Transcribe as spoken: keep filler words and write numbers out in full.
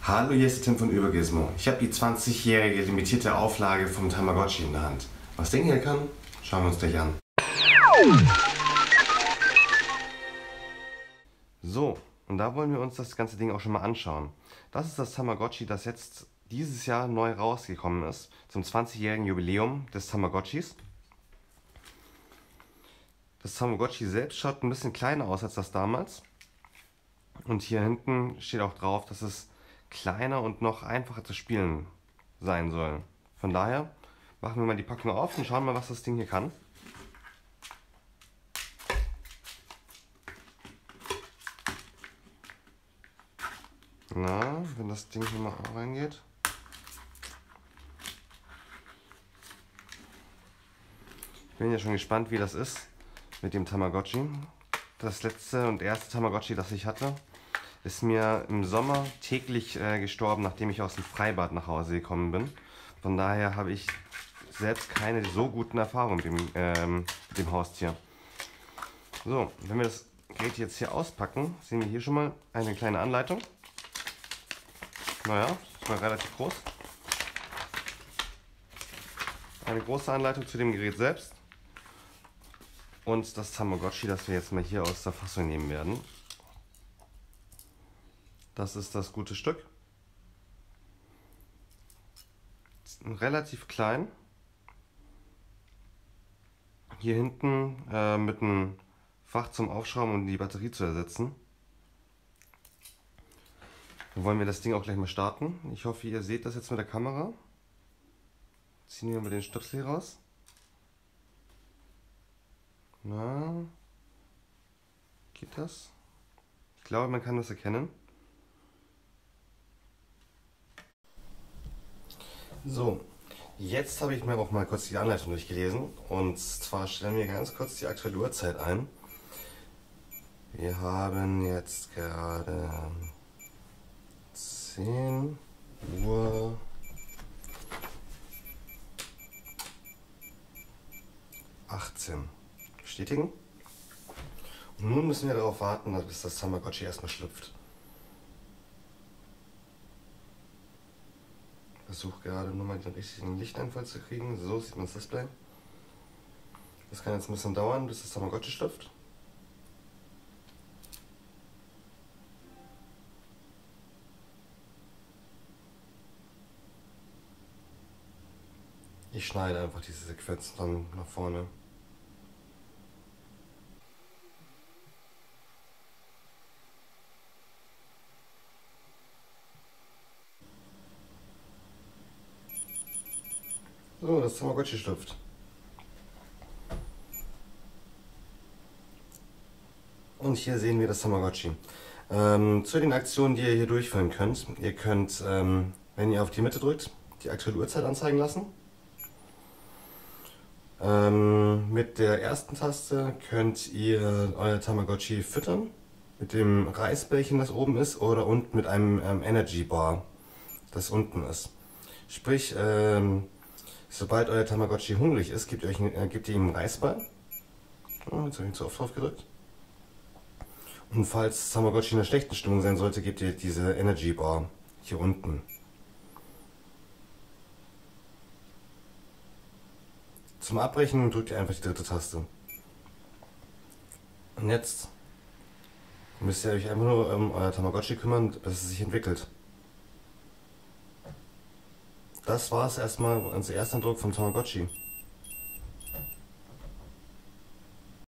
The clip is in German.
Hallo, hier ist der Tim von Übergizmo. Ich habe die zwanzigjährige limitierte Auflage vom Tamagotchi in der Hand. Was der hier kann, schauen wir uns gleich an. So, und da wollen wir uns das ganze Ding auch schon mal anschauen. Das ist das Tamagotchi, das jetzt dieses Jahr neu rausgekommen ist, zum zwanzigjährigen Jubiläum des Tamagotchis. Das Tamagotchi selbst schaut ein bisschen kleiner aus als das damals. Und hier hinten steht auch drauf, dass es kleiner und noch einfacher zu spielen sein soll. Von daher machen wir mal die Packung auf und schauen mal, was das Ding hier kann. Na, wenn das Ding hier mal reingeht. Ich bin ja schon gespannt, wie das ist mit dem Tamagotchi. Das letzte und erste Tamagotchi, das ich hatte, ist mir im Sommer täglich äh, gestorben, nachdem ich aus dem Freibad nach Hause gekommen bin. Von daher habe ich selbst keine so guten Erfahrungen mit dem, ähm, mit dem Haustier. So, wenn wir das Gerät jetzt hier auspacken, sehen wir hier schon mal eine kleine Anleitung. Naja, ist mal relativ groß. Eine große Anleitung zu dem Gerät selbst. Und das Tamagotchi, das wir jetzt mal hier aus der Fassung nehmen werden. Das ist das gute Stück. Relativ klein. Hier hinten äh, mit einem Fach zum Aufschrauben und die Batterie zu ersetzen. Dann wollen wir das Ding auch gleich mal starten. Ich hoffe, ihr seht das jetzt mit der Kamera. Ziehen wir mal den Stöpsel hier raus. Na, geht das? Ich glaube, man kann das erkennen. So, jetzt habe ich mir auch mal kurz die Anleitung durchgelesen. Und zwar stellen wir ganz kurz die aktuelle Uhrzeit ein. Wir haben jetzt gerade zehn Uhr achtzehn. Bestätigen. Und nun müssen wir darauf warten, bis das Tamagotchi erstmal schlüpft. Ich versuche gerade nur mal den richtigen Lichteinfall zu kriegen. So sieht man das Display. Das kann jetzt ein bisschen dauern, bis das Tamagotchi schlüpft. Ich schneide einfach diese Sequenzen dann nach vorne. So, das Tamagotchi schlüpft. Und hier sehen wir das Tamagotchi. Ähm, zu den Aktionen, die ihr hier durchführen könnt. Ihr könnt, ähm, wenn ihr auf die Mitte drückt, die aktuelle Uhrzeit anzeigen lassen. Ähm, mit der ersten Taste könnt ihr euer Tamagotchi füttern. Mit dem Reisbällchen, das oben ist, oder unten mit einem ähm, Energy Bar, das unten ist. Sprich, ähm, sobald euer Tamagotchi hungrig ist, gebt ihr, euch, äh, gebt ihr ihm einen Reisball. Oh, jetzt habe ich zu oft drauf gedrückt. Und falls Tamagotchi in einer schlechten Stimmung sein sollte, gebt ihr diese Energy Bar hier unten. Zum Abbrechen drückt ihr einfach die dritte Taste. Und jetzt müsst ihr euch einfach nur um euer Tamagotchi kümmern, bis es sich entwickelt. Das war es erstmal als Ersteindruck vom Tamagotchi.